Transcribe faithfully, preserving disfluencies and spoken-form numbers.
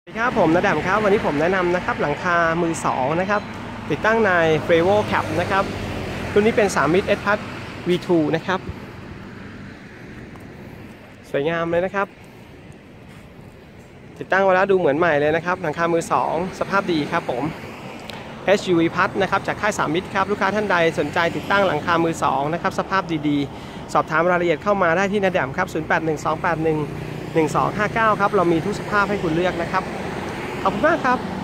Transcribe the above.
สวัสดีครับผมณแดมครับวันนี้ผมแนะนำนะครับหลังคามือสองนะครับติดตั้งใน เฟรโว แคป นะครับรุ่นนี้เป็นสามมิตร เอส พัท วี ทู นะครับสวยงามเลยนะครับติดตั้งไว้แล้วดูเหมือนใหม่เลยนะครับหลังคามือสองสภาพดีครับผม เอช ยู วี พัทนะครับจากค่ายสามมิตรครับลูกค้าท่านใดสนใจติดตั้งหลังคามือสองนะครับสภาพดีๆสอบถามรายละเอียดเข้ามาได้ที่ณแดมครับศูนย์ แปด หนึ่ง สอง แปด หนึ่ง หนึ่ง สอง ห้า เก้าครับเรามีทุกสภาพให้คุณเลือกนะครับขอบคุณมากครับ